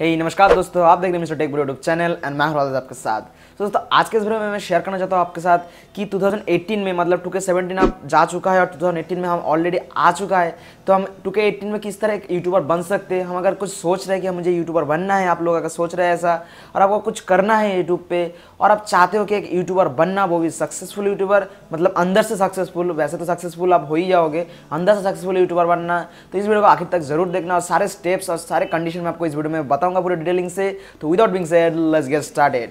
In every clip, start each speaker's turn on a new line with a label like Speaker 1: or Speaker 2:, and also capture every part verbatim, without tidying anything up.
Speaker 1: हे नमस्कार दोस्तों, आप देख रहे हैं Mister Tech Bro YouTube channel and मैं हूं राजा आपके साथ। तो दोस्तों आज के इस वीडियो में मैं शेयर करना चाहता हूं आपके साथ कि दो हज़ार अठारह में मतलब टू के सेवनटीन आप जा चुका है और दो हज़ार अठारह में हम ऑलरेडी आ चुका है। तो हम टू के अठारह में किस तरह एक यूट्यूबर बन सकते हैं। हम अगर कुछ सोच रहे हैं कि मुझे यूट्यूबर बनना है, आप लोग अगर सोच रहे हैं ऐसा और आपको कुछ करना है यूट्यूब पे और आप चाहते हो कि एक यूट्यूबर बनना, वो भी सक्सेसफुल यूट्यूबर, मतलब अंदर से सक्सेसफुल, वैसे तो सक्सेसफुल आप हो ही जाओगे, अंदर से सक्सेसफुल यूट्यूबर बनना, तो इस वीडियो को आखिर तक जरूर देखना और सारे स्टेप्स और सारे कंडीशन में आपको इस वीडियो में बताऊंगा पूरे डिटेलिंग से। तो without being said, let's get started.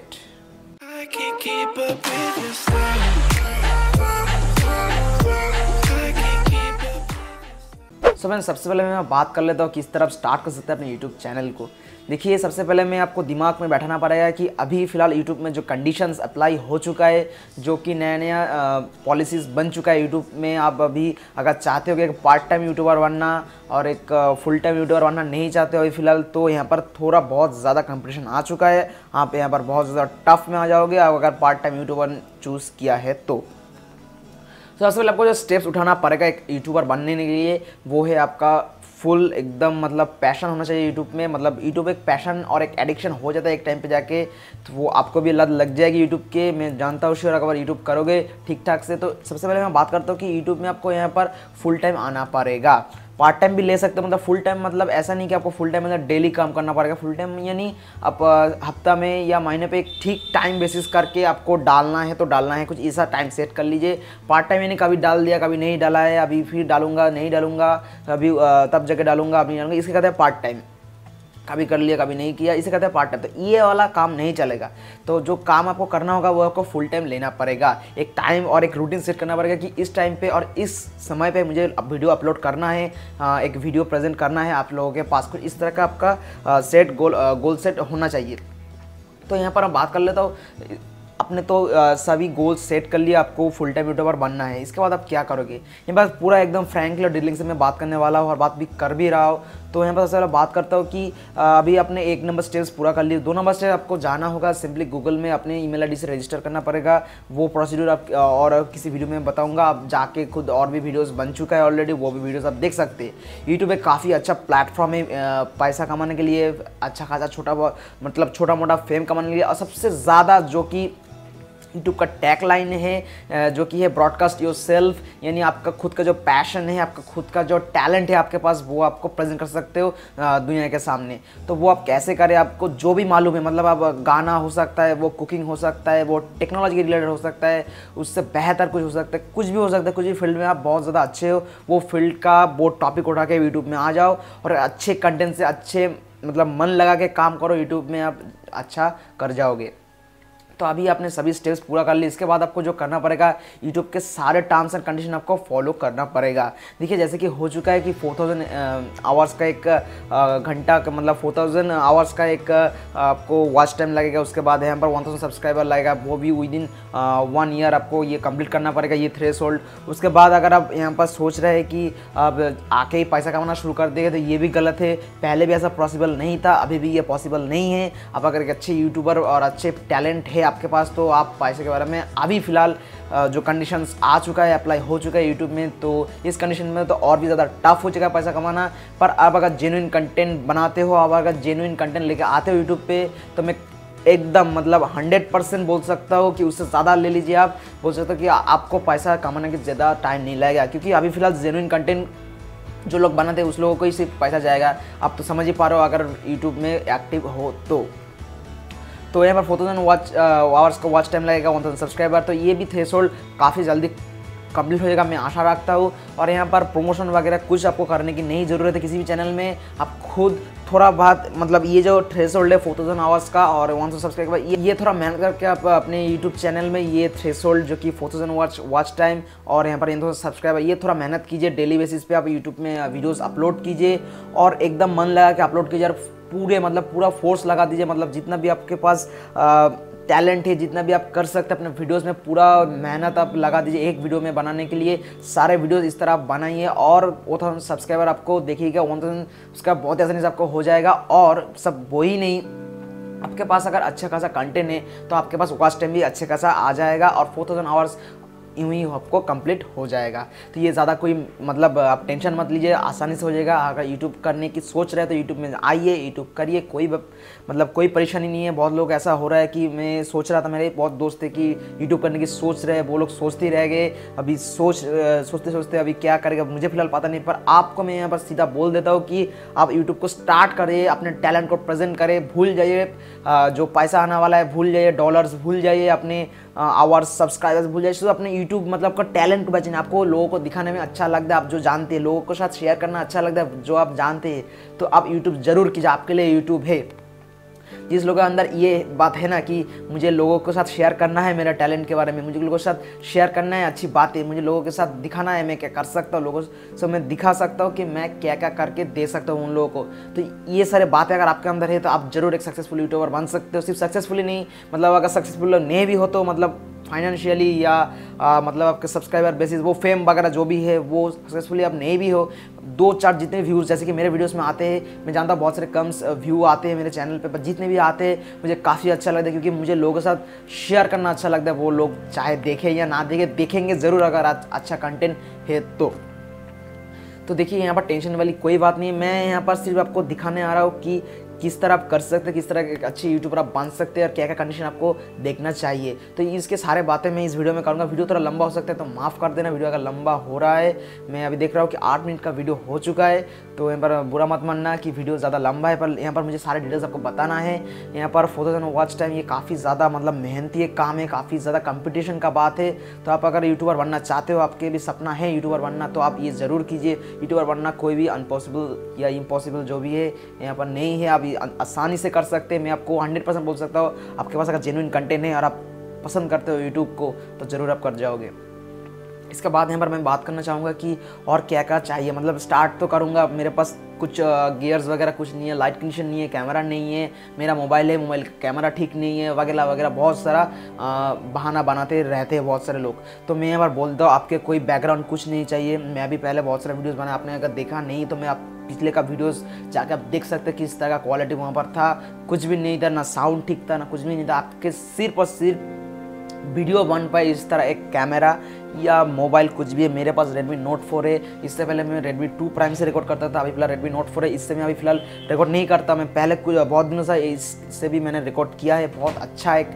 Speaker 1: So मैंने सबसे पहले मैं बात कर लेता हूँ किस तरह स्टार्ट कर सकते हैं अपने यूट्यूब चैनल को। देखिए, सबसे पहले मैं आपको दिमाग में बैठाना पड़ेगा कि अभी फ़िलहाल यूट्यूब में जो कंडीशंस अप्लाई हो चुका है, जो कि नया नया पॉलिसीज़ बन चुका है यूट्यूब में। आप अभी अगर चाहते हो कि एक पार्ट टाइम यूट्यूबर बनना और एक फुल टाइम यूट्यूबर बनना नहीं चाहते हो फ़िलहाल, तो यहाँ पर थोड़ा बहुत ज़्यादा कंपटीशन आ चुका है। आप यहाँ पर बहुत ज़्यादा टफ में आ जाओगे अगर पार्ट टाइम यूट्यूबर चूज़ किया है तो। तो सबसे पहले आपको जो स्टेप्स उठाना पड़ेगा एक यूट्यूबर बनने के लिए, वो है आपका फुल एकदम मतलब पैशन होना चाहिए यूट्यूब में। मतलब यूट्यूब एक पैशन और एक एडिक्शन हो जाता है एक टाइम पे जाके, तो वो आपको भी लत लग जाएगी यूट्यूब के। मैं जानता हूँ श्योर, अगर यूट्यूब करोगे ठीक ठाक से। तो सबसे पहले मैं बात करता हूँ कि यूट्यूब में आपको यहाँ पर फुल टाइम आना पड़ेगा। पार्ट टाइम भी ले सकते हो, मतलब फुल टाइम मतलब ऐसा नहीं कि आपको फुल टाइम मतलब डेली काम करना पड़ेगा। फुल टाइम यानी आप हफ्ता में या महीने पे एक ठीक टाइम बेसिस करके आपको डालना है तो डालना है, कुछ ऐसा टाइम सेट कर लीजिए। पार्ट टाइम यानी कभी डाल दिया कभी नहीं डाला है, अभी फिर डालूंगा नहीं डालूंगा, अभी तब जगह डालूंगा अभी नहीं डालूंगा, इसके कहते हैं पार्ट टाइम। कभी कर लिया कभी नहीं किया, इसे कहते हैं पार्ट टाइम। तो ये वाला काम नहीं चलेगा। तो जो काम आपको करना होगा वो आपको फुल टाइम लेना पड़ेगा। एक टाइम और एक रूटीन सेट करना पड़ेगा कि इस टाइम पे और इस समय पे मुझे वीडियो अपलोड करना है, एक वीडियो प्रेजेंट करना है आप लोगों के पास। कुछ इस तरह का आपका सेट गोल गोल सेट होना चाहिए। तो यहाँ पर मैं बात कर लेता हूँ, आपने तो आ, सभी गोल्स सेट कर लिया, आपको फुल टाइम यूट्यूबर बनना है। इसके बाद आप क्या करोगे, ये बात पूरा एकदम फ्रैंकली और डीलिंग से मैं बात करने वाला हूँ और बात भी कर भी रहा हूँ। तो यहाँ पर सबसे पहले बात करता हूँ कि आ, अभी आपने एक नंबर स्टेप्स पूरा कर लिए। दो नंबर स्टेप आपको जाना होगा, सिंपली गूगल में अपने ईमेल आईडी से रजिस्टर करना पड़ेगा। वो प्रोसीड्यूर आप और किसी वीडियो में बताऊँगा, आप जाके खुद और भी वीडियोज़ बन चुका है ऑलरेडी, वो भी वीडियोज़ आप देख सकते हैं। यूट्यूब एक काफ़ी अच्छा प्लेटफॉर्म है पैसा कमाने के लिए, अच्छा खासा छोटा मतलब छोटा मोटा फेम कमाने के लिए। और सबसे ज़्यादा जो कि यूट्यूब का टैग लाइन है जो कि है ब्रॉडकास्ट योर सेल्फ, यानी आपका खुद का जो पैशन है, आपका खुद का जो टैलेंट है आपके पास, वो आपको प्रेजेंट कर सकते हो दुनिया के सामने। तो वो आप कैसे करें, आपको जो भी मालूम है, मतलब आप गाना हो सकता है, वो कुकिंग हो सकता है, वो टेक्नोलॉजी के रिलेटेड हो सकता है, उससे बेहतर कुछ हो सकता है, कुछ भी हो सकता है। कुछ भी फील्ड में आप बहुत ज़्यादा अच्छे हो, वो फील्ड का वो टॉपिक उठा के यूट्यूब में आ जाओ और अच्छे कंटेंट से अच्छे मतलब मन लगा के काम करो, यूट्यूब में आप अच्छा कर जाओगे। तो अभी आपने सभी स्टेप्स पूरा कर लिए। इसके बाद आपको जो करना पड़ेगा, यूट्यूब के सारे टर्म्स एंड कंडीशन आपको फॉलो करना पड़ेगा। देखिए, जैसे कि हो चुका है कि फोर थाउजेंड आवर्स का एक घंटा का मतलब फोर थाउजेंड आवर्स का एक आपको वॉच टाइम लगेगा। उसके बाद यहाँ पर वन थाउजेंड सब्सक्राइबर लगेगा, वो भी विद इन वन ईयर आपको ये कंप्लीट करना पड़ेगा, ये थ्रेशोल्ड। उसके बाद अगर आप यहाँ पर सोच रहे हैं कि आप आके ही पैसा कमाना शुरू कर देंगे, तो ये भी गलत है। पहले भी ऐसा पॉसिबल नहीं था, अभी भी ये पॉसिबल नहीं है। आप अगर एक अच्छे यूट्यूबर और अच्छे टैलेंट है आपके पास, तो आप पैसे के बारे में अभी फ़िलहाल जो कंडीशंस आ चुका है, अप्लाई हो चुका है यूट्यूब में, तो इस कंडीशन में तो और भी ज़्यादा टफ हो चुका है पैसा कमाना। पर आप अगर जेन्युइन कंटेंट बनाते हो, आप अगर जेन्युइन कंटेंट लेके आते हो यूट्यूब पे, तो मैं एकदम मतलब हंड्रेड परसेंट बोल सकता हूँ कि उससे ज़्यादा ले लीजिए। आप बोल सकते हो कि आपको पैसा कमाने की ज़्यादा टाइम नहीं लगेगा, क्योंकि अभी फ़िलहाल जेन्युइन कंटेंट जो लोग बनाते हैं उस लोगों को ही सिर्फ पैसा जाएगा। आप तो समझ ही पा रहे हो अगर यूट्यूब में एक्टिव हो तो। तो यहाँ पर फोर थाउजेंड वॉच आवर्स का वॉच टाइम लगेगा, वन थाउजेंड सब्सक्राइबर, तो ये भी थ्रेशोल्ड काफ़ी जल्दी कंप्लीट हो जाएगा, मैं आशा रखता हूँ। और यहाँ पर प्रमोशन वगैरह कुछ आपको करने की नहीं ज़रूरत है किसी भी चैनल में। आप खुद थोड़ा बहुत मतलब ये जो थ्रेशोल्ड है फोर थाउजेंड आवर्स का और वन थाउजेंड सब्सक्राइबर, ये ये थोड़ा मेहनत करके आप अपने यूट्यूब चैनल में ये थ्रेशोल्ड जो कि four thousand watch watch time और यहाँ पर वन थाउजेंड सब्सक्राइबर, ये थोड़ा मेहनत कीजिए। डेली बेसिस पे आप यूट्यूब में वीडियोस अपलोड कीजिए और एकदम मन लगा के अपलोड कीजिए। पूरे मतलब पूरा फोर्स लगा दीजिए, मतलब जितना भी आपके पास टैलेंट है, जितना भी आप कर सकते हैं अपने वीडियोस में, पूरा मेहनत आप लगा दीजिए एक वीडियो में बनाने के लिए। सारे वीडियोस इस तरह आप बनाइए और वन थाउजेंड सब्सक्राइबर आपको देखिएगा, वन थाउजेंड उसका बहुत आसानी से आपको हो जाएगा। और सब वही नहीं, आपके पास अगर अच्छा खासा कंटेंट है तो आपके पास वॉच टाइम भी अच्छे खासा आ जाएगा और फोर थाउजेंड आवर्स यूँ ही आपको कंप्लीट हो जाएगा। तो ये ज़्यादा कोई मतलब आप टेंशन मत लीजिए, आसानी से हो जाएगा। अगर यूट्यूब करने की सोच रहे हैं तो यूट्यूब में आइए, यूट्यूब करिए, कोई मतलब कोई परेशानी नहीं है। बहुत लोग ऐसा हो रहा है कि मैं सोच रहा था, मेरे बहुत दोस्त थे कि यूट्यूब करने की सोच रहे हैं, वो लोग सोचते रह गए, अभी सोच सोचते सोचते अभी क्या करेगा मुझे फिलहाल पता नहीं। पर आपको मैं यहाँ पर सीधा बोल देता हूँ कि आप यूट्यूब को स्टार्ट करें, अपने टैलेंट को प्रेजेंट करें, भूल जाइए जो पैसा आने वाला है, भूल जाइए डॉलर्स, भूल जाइए अपने आवर्स, सब्सक्राइबर्स भूल जाइए। अपने यूट्यूब मतलब का टैलेंट को बचना, आपको लोगों को दिखाने में अच्छा लगता है, आप जो जानते हैं लोगों के साथ शेयर करना अच्छा लगता है जो आप जानते हैं, तो आप यूट्यूब जरूर कीजिए, आपके लिए यूट्यूब है। जिस लोगों के अंदर ये बात है ना कि मुझे लोगों के साथ शेयर करना है मेरा टैलेंट के बारे में, मुझे लोगों के साथ शेयर करना है अच्छी बातें, मुझे लोगों के साथ दिखाना है मैं क्या कर सकता हूँ, लोगों से मैं दिखा सकता हूँ कि मैं क्या क्या करके दे सकता हूँ उन लोगों को। तो ये सारे बातें अगर आपके अंदर है तो आप जरूर एक सक्सेसफुल यूट्यूबर बन सकते हो। सिर्फ सक्सेसफुली नहीं, मतलब अगर सक्सेसफुल नहीं भी हो तो मतलब फाइनेंशियली या आ, मतलब आपके सब्सक्राइबर बेसिस वो फेम वगैरह जो भी है वो सक्सेसफुली आप नहीं भी हो, दो चार जितने व्यूज़ जैसे कि मेरे वीडियोस में आते हैं, मैं जानता हूँ बहुत सारे कम व्यू आते हैं मेरे चैनल पे, पर जितने भी आते हैं मुझे काफ़ी अच्छा लगता है, क्योंकि मुझे लोगों के साथ शेयर करना अच्छा लगता है। वो लोग चाहे देखें या ना देखें, देखेंगे ज़रूर अगर अच्छा कंटेंट है तो। तो देखिए यहाँ पर टेंशन वाली कोई बात नहीं है, मैं यहाँ पर सिर्फ आपको दिखाने आ रहा हूँ कि किस तरह आप कर सकते हैं, किस तरह एक अच्छे यूट्यूबर आप बन सकते हैं और क्या क्या कंडीशन आपको देखना चाहिए। तो इसके सारे बातें मैं इस वीडियो में करूँगा। वीडियो थोड़ा लंबा हो सकता है तो माफ़ कर देना, वीडियो अगर लंबा हो रहा है। मैं अभी देख रहा हूँ कि आठ मिनट का वीडियो हो चुका है, तो यहाँ पर बुरा मत मानना कि वीडियो ज़्यादा लंबा है, पर यहाँ पर मुझे सारे डिटेल्स आपको बताना है। यहाँ पर फोर थाउजेंड वॉच टाइम ये काफ़ी ज़्यादा मतलब मेहनती काम है, काफ़ी ज़्यादा कंपटीशन का बात है। तो आप अगर यूट्यूबर बनना चाहते हो, आपके भी सपना है यूट्यूबर बनना, तो आप ये ज़रूर कीजिए। यूट्यूबर बनना कोई भी अनपॉसिबल या इम्पॉसिबल जो भी है यहाँ पर नहीं है, आप आसानी से कर सकते हैं। मैं आपको हंड्रेड परसेंट बोल सकता हूँ, आपके पास अगर जेन्युइन कंटेंट है और आप पसंद करते हो यूट्यूब को तो ज़रूर आप कर जाओगे। इसके बाद यहाँ पर मैं बात करना चाहूँगा कि और क्या क्या चाहिए। मतलब स्टार्ट तो करूँगा, मेरे पास कुछ गियर्स वगैरह कुछ नहीं है, लाइट कंडीशन नहीं है, कैमरा नहीं है, मेरा मोबाइल है, मोबाइल का कैमरा ठीक नहीं है वगैरह वगैरह, बहुत सारा बहाना बनाते रहते हैं बहुत सारे लोग। तो मैं यहाँ पर बोलता हूँ आपके कोई बैकग्राउंड कुछ नहीं चाहिए। मैं भी पहले बहुत सारे वीडियोज़ बनाए, आपने अगर देखा नहीं तो मैं आप पिछले का वीडियोस जाके आप देख सकते हैं किस तरह का क्वालिटी वहाँ पर था। कुछ भी नहीं था, ना साउंड ठीक था, ना कुछ भी नहीं था। आपके सिर्फ और सिर्फ वीडियो बन पाए इस तरह एक कैमरा या मोबाइल कुछ भी है। मेरे पास Redmi Note फोर है, इससे पहले मैं Redmi टू प्राइम से रिकॉर्ड करता था, अभी फिलहाल Redmi Note फोर है, इससे मैं अभी फिलहाल रिकॉर्ड नहीं करता। मैं पहले कुछ बहुत दिनों से इससे भी मैंने रिकॉर्ड किया है। बहुत अच्छा एक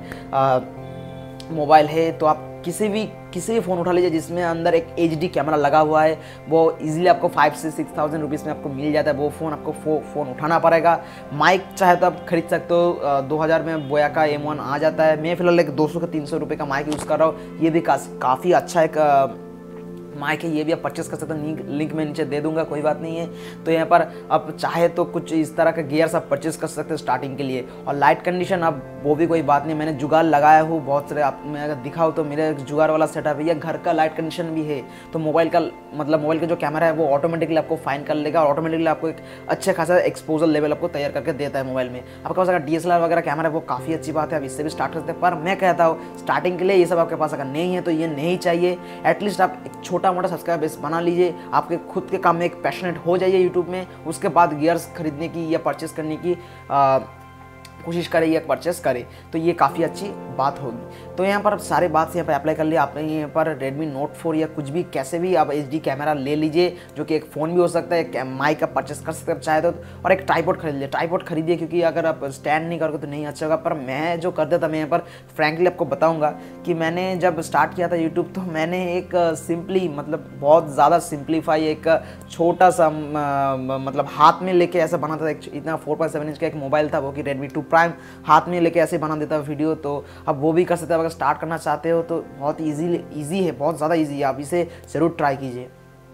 Speaker 1: मोबाइल है। तो आप किसी भी किसी भी फ़ोन उठा लीजिए जिसमें अंदर एक एच डी कैमरा लगा हुआ है, वो इजीली आपको फाइव से सिक्स थाउजेंड रुपीज़ में आपको मिल जाता है। वो फ़ोन आपको फो, फ़ोन उठाना पड़ेगा। माइक चाहे तो आप खरीद सकते हो, दो हज़ार में बोया का एम वन आ जाता है। मैं फिलहाल एक दो सौ का तीन सौ रुपये का माइक यूज़ कर रहा हूँ। ये भी काफ़ी अच्छा एक माइक है, ये भी आप परचेस कर सकते हो, लिंक मैं नीचे दे दूंगा, कोई बात नहीं है। तो यहाँ पर आप चाहे तो कुछ इस तरह का गियर्स आप परचेस कर सकते हो स्टार्टिंग के लिए। और लाइट कंडीशन अब वो भी कोई बात नहीं, मैंने जुगाड़ लगाया हूँ बहुत सारे। आप मैं अगर दिखाऊँ तो मेरे जुगाड़ वाला सेटअप है, या घर का लाइट कंडीशन भी है। तो मोबाइल का मतलब मोबाइल का जो कैमरा है वो ऑटोमेटिकली आपको फाइन कर लेगा और ऑटोमेटिकली आपको एक अच्छे खासा एक्सपोजर लेवल आपको तैयार करके देता है मोबाइल में। आपके पास अगर डी एस एल आर वगैरह कैमरा है वो काफ़ी अच्छी बात है, आप इससे भी स्टार्ट कर सकते हैं। पर मैं कहता हूँ स्टार्टिंग के लिए ये सब आपके पास अगर नहीं है तो ये नहीं चाहिए। एटलीस्ट आप एक छोटा मोटा सब्सक्राइब बेस बना लीजिए, आपके खुद के काम में एक पैशनेट हो जाइए यूट्यूब में। उसके बाद गियर्स खरीदने की या परचेस करने की आ, कोशिश करें या परचेस करें, तो ये काफ़ी अच्छी बात होगी। तो यहाँ पर सारे बात से यहाँ पर अप्लाई कर लिया आपने। यहाँ पर Redmi Note फोर या कुछ भी कैसे भी आप एच डी कैमरा ले लीजिए, जो कि एक फ़ोन भी हो सकता है, माइक का परचेस कर सकते हैं चाहे तो। और एक ट्राइपॉड खरीद लीजिए, ट्राइपॉड खरीदिए, क्योंकि अगर आप स्टैंड नहीं करोगे तो नहीं अच्छा होगा। पर मैं जो करता था, मैं यहाँ पर फ्रैंकली आपको बताऊँगा कि मैंने जब स्टार्ट किया था यूट्यूब, तो मैंने एक सिंपली मतलब बहुत ज़्यादा सिंप्लीफाई एक छोटा सा मतलब हाथ में लेके ऐसा बना था। इतना फोर पॉइंट सेवन इंच का एक मोबाइल था, वो कि Redmi टू प्राइम, हाथ में लेके ऐसे बना देता वीडियो। तो अब वो भी कर सकते हैं। अगर स्टार्ट करना चाहते हो तो बहुत इजी इजी है, बहुत ज़्यादा इजी है, आप इसे ज़रूर ट्राई कीजिए।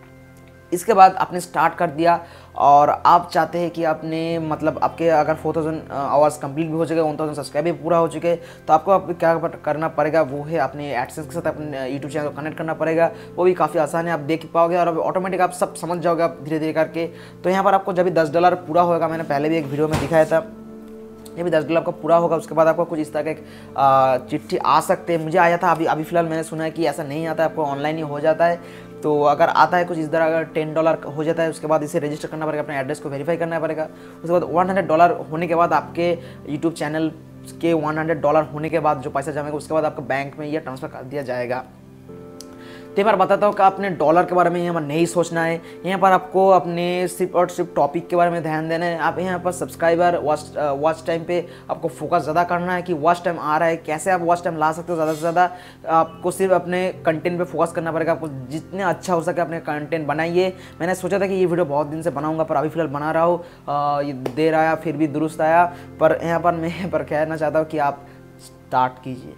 Speaker 1: इसके बाद आपने स्टार्ट कर दिया और आप चाहते हैं कि आपने मतलब आपके अगर फोर थाउजेंड आवर्स कंप्लीट भी हो चुके, वन थाउजेंड सब्सक्राइब भी पूरा हो चुके, तो आपको आप क्या करना पड़ेगा, वो है अपने एडसेंस के साथ अपने यूट्यूब चैनल को कनेक्ट करना पड़ेगा। वो भी काफ़ी आसान है, आप देख पाओगे और ऑटोमेटिक आप सब समझ जाओगे आप धीरे धीरे करके। तो यहाँ पर आपको जब भी दस डॉलर पूरा होगा, मैंने पहले भी एक वीडियो में दिखाया था, ये भी दस डॉलर आपका पूरा होगा, उसके बाद आपको कुछ इस तरह का एक चिट्ठी आ सकते हैं। मुझे आया था, अभी अभी फिलहाल मैंने सुना है कि ऐसा नहीं आता है, आपको ऑनलाइन ही हो जाता है। तो अगर आता है कुछ इस तरह, अगर टेन डॉलर हो जाता है, उसके बाद इसे रजिस्टर करना पड़ेगा, अपने एड्रेस को वेरीफाई करना पड़ेगा। उसके बाद वन हंड्रेड डॉलर होने के बाद आपके यूट्यूब चैनल के वन हंड्रेड डॉलर होने के बाद जो पैसा जमेगा, उसके बाद आपको बैंक में यह ट्रांसफ़र कर दिया जाएगा। तो यहाँ पर बताता हूँ कि आपने डॉलर के बारे में यहाँ पर नहीं सोचना है, यहाँ पर आपको अपने सिर्फ और सिर्फ टॉपिक के बारे में ध्यान देना है। आप यहाँ पर सब्सक्राइबर वॉच वॉच टाइम पे आपको फोकस ज़्यादा करना है कि वॉच टाइम आ रहा है, कैसे आप वॉच टाइम ला सकते हो ज़्यादा से ज़्यादा। आपको सिर्फ अपने कंटेंट पे फोकस करना पड़ेगा, आपको जितने अच्छा हो सके अपने कंटेंट बनाइए। मैंने सोचा था कि ये वीडियो बहुत दिन से बनाऊंगा पर अभी फिलहाल बना रहा हूँ, ये देर आया फिर भी दुरुस्त आया। पर यहाँ पर मैं यहाँ पर कहना चाहता हूँ कि आप स्टार्ट कीजिए।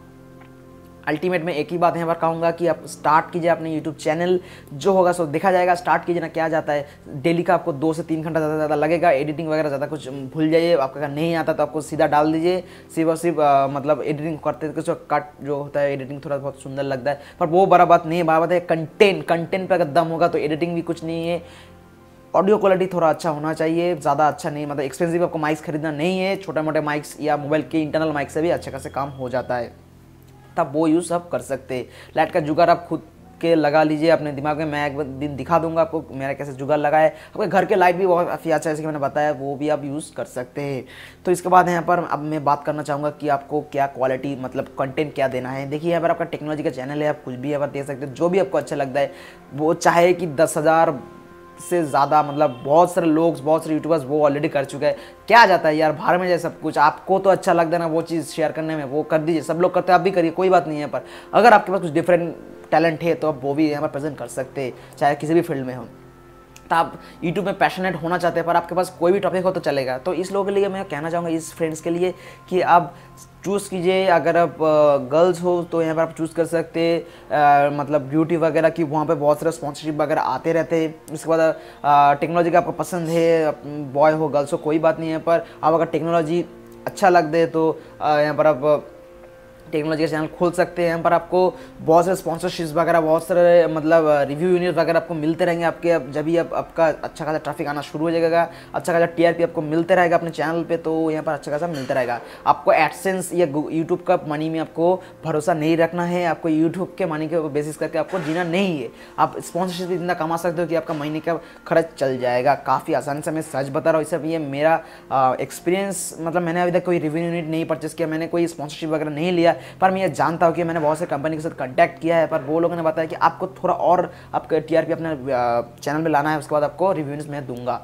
Speaker 1: अल्टीमेट में एक ही बात यहाँ पर कहूँगा कि आप स्टार्ट कीजिए अपने यूट्यूब चैनल, जो होगा सो देखा जाएगा। स्टार्ट कीजिए ना, क्या जाता है डेली का आपको दो से तीन घंटा ज़्यादा ज़्यादा लगेगा। एडिटिंग वगैरह ज़्यादा कुछ भूल जाइए, आपका अगर नहीं आता तो आपको सीधा डाल दीजिए। सिर्फ और सिर्फ मतलब एडिटिंग करते कुछ कट जो होता है, एडिटिंग थोड़ा बहुत सुंदर लगता है पर वो बड़ा बात नहीं है। बड़ा बात है कंटेंट, कंटेंट पर अगर दम होगा तो एडिटिंग भी कुछ नहीं है। ऑडियो क्वालिटी थोड़ा अच्छा होना चाहिए, ज़्यादा अच्छा नहीं, मतलब एक्सपेंसिव आपको माइक्स खरीदना नहीं है। छोटे मोटे माइक्स या मोबाइल के इंटरनल माइक से भी अच्छे खासे काम हो जाता है, तब वो यूज़ आप कर सकते हैं। लाइट का जुगाड़ आप खुद के लगा लीजिए अपने दिमाग में। मैं एक दिन दिखा दूंगा आपको मेरा कैसे जुगाड़ लगा है। आपके घर के लाइट भी बहुत काफ़ी अच्छा है, जैसे कि मैंने बताया, वो भी आप यूज़ कर सकते हैं। तो इसके बाद यहाँ पर अब मैं बात करना चाहूँगा कि आपको क्या क्वालिटी मतलब कंटेंट क्या देना है। देखिए यहाँ पर आपका टेक्नोलॉजी का चैनल है, आप कुछ भी यहाँ पर दे सकते हैं जो भी आपको अच्छा लगता है। वो चाहे कि दस हज़ार से ज़्यादा, मतलब बहुत सारे लोग, बहुत सारे यूट्यूबर्स वो ऑलरेडी कर चुके हैं। क्या जाता है यार, बाहर में जाए सब कुछ, आपको तो अच्छा लगता है ना वो चीज़ शेयर करने में, वो कर दीजिए। सब लोग करते हैं, आप भी करिए, कोई बात नहीं है। पर अगर आपके पास कुछ डिफरेंट टैलेंट है तो आप वो भी यहाँ पर प्रेजेंट कर सकते हैं, चाहे किसी भी फील्ड में हो। तो आप यूट्यूब में पैशनेट होना चाहते हैं पर आपके पास कोई भी टॉपिक हो तो चलेगा। तो इस लोगों के लिए मैं कहना चाहूँगा, इस फ्रेंड्स के लिए, कि आप चूज़ कीजिए। अगर आप गर्ल्स हो तो यहाँ पर आप चूज़ कर सकते हैं मतलब ब्यूटी वगैरह की, वहाँ पे बहुत सारे स्पॉन्सरशिप वगैरह आते रहते हैं। उसके बाद टेक्नोलॉजी का आपको पसंद है, बॉय हो गर्ल्स हो कोई बात नहीं है, पर आप अगर टेक्नोलॉजी अच्छा लग दे तो यहाँ पर आप टेक्नोलॉजी का चैनल खोल सकते हैं। यहाँ पर आपको बहुत सारे स्पॉन्सरशिप्स वगैरह, बहुत सारे मतलब रिव्यू यूनिट वगैरह आपको मिलते रहेंगे। आपके अब जब भी आप आपका अच्छा खासा ट्रैफिक आना शुरू हो जाएगा, अच्छा खासा टीआरपी आपको मिलते रहेगा अपने चैनल पे, तो यहाँ पर अच्छा खासा मिलता रहेगा। आपको एडसेंस या यूट्यूब का मनी में आपको भरोसा नहीं रखना है, आपको यूट्यूब के मनी के बेसिस करके आपको जीना नहीं है। आप स्पॉन्सरशिप इतना कमा सकते हो कि आपका महीने का खर्च चल जाएगा काफ़ी आसानी से। मैं सच बता रहा हूँ, इससे ये मेरा एक्सपीरियंस, मतलब मैंने अभी तक कोई रिव्यू यूनिट नहीं परचेस किया, मैंने कोई स्पॉन्सरशिप वगैरह नहीं लिया, पर मैं ये जानता हूँ कि मैंने बहुत से कंपनी के साथ कांटेक्ट किया है। पर वो लोगों ने बताया कि आपको थोड़ा और आपका टीआरपी अपने चैनल में लाना है, उसके बाद आपको रिव्यूज मैं दूंगा।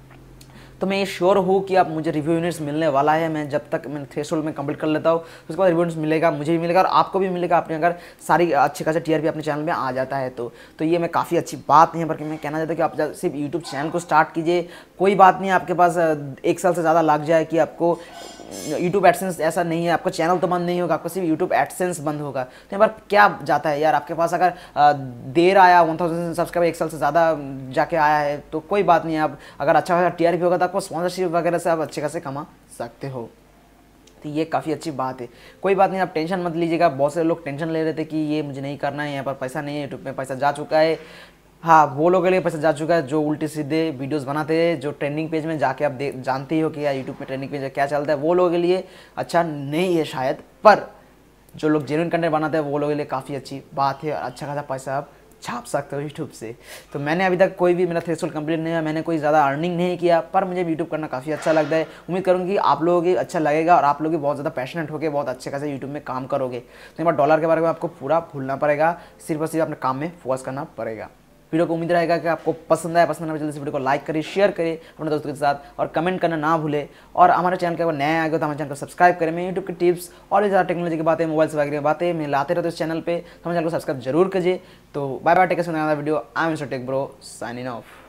Speaker 1: तो मैं ये श्योर हूँ कि आप मुझे रिव्यू यूनिट्स मिलने वाला है। मैं जब तक मैं थ्रेशोल्ड में कंप्लीट कर लेता हूँ उसके बाद रिव्यू यूनिट्स मिलेगा, मुझे भी मिलेगा और आपको भी मिलेगा। आपने अगर सारी अच्छे खासा टीआरपी अपने चैनल में आ जाता है तो तो ये मैं काफ़ी अच्छी बात है। पर मैं कहना चाहता हूँ कि आप सिर्फ यूट्यूब चैनल को स्टार्ट कीजिए। कोई बात नहीं आपके पास एक साल से ज़्यादा लग जाए कि आपको यूट्यूब एडसेंस, ऐसा नहीं है, आपका चैनल तो बंद नहीं होगा, आपका सिर्फ यूट्यूब एडसेंस बंद होगा। तो यहाँ पर क्या जाता है यार, आपके पास अगर देर आया वन थाउजेंड सब्सक्राइबर एक साल से ज़्यादा जाके आया है तो कोई बात नहीं है। आप अगर अच्छा खासा टीआरपी होगा तो आपको स्पॉन्सरशिप वगैरह से आप अच्छे खासे कमा सकते हो। तो ये काफ़ी अच्छी बात है, कोई बात नहीं, आप टेंशन मत लीजिएगा। बहुत सारे लोग टेंशन ले रहे थे कि ये मुझे नहीं करना है, यहाँ पर पैसा नहीं है, यूट्यूब में पैसा जा चुका है। हाँ, वो लोगों के लिए पैसा जा चुका है जो उल्टे सीधे वीडियोस बनाते हैं, जो ट्रेंडिंग पेज में जाके आप देख जानते ही हो कि यार यूट्यूब में ट्रेंडिंग पेज में क्या चलता है। वो लोगों के लिए अच्छा नहीं है शायद, पर जो लोग जेन्युइन कंटेंट बनाते हैं वो लोगों के लिए काफ़ी अच्छी बात है और अच्छा खासा पैसा आप छाप सकते हो यूट्यूब से। तो मैंने अभी तक कोई भी मेरा थ्रेशोल्ड कंप्लीट नहीं है, मैंने कोई ज़्यादा अर्निंग नहीं किया, पर मुझे यूट्यूब करना काफ़ी अच्छा लगता है। उम्मीद करूँगी कि आप लोगों को अच्छा लगेगा और आप लोग भी बहुत ज़्यादा पैशनेट होकर बहुत अच्छे खासे यूट्यूब में काम करोगे। तो यहाँ पर डॉलर के बारे में आपको पूरा भूलना पड़ेगा, सिर्फ और सिर्फ अपने काम में फोकस करना पड़ेगा। वीडियो को उम्मीद रहेगा कि आपको पसंद आया। पसंद आने जल्दी से वीडियो को लाइक करिए, शेयर करिए अपने दोस्तों के साथ और कमेंट करना ना भूले। और हमारे चैनल के अगर नया आ गए तो हमारे चैनल को सब्सक्राइब करें। मैं यूट्यूब की टिप्स और भी ज़्यादा टेक्नोलॉजी की बातें, मोबाइल से वगैरह बातें मैं लाते रहते इस चैनल पे, तो हमारे चैनल को सब्सक्राइब जरूर कीजिए। तो bye bye, take care, video. I am Mister Tech Bro, signing of.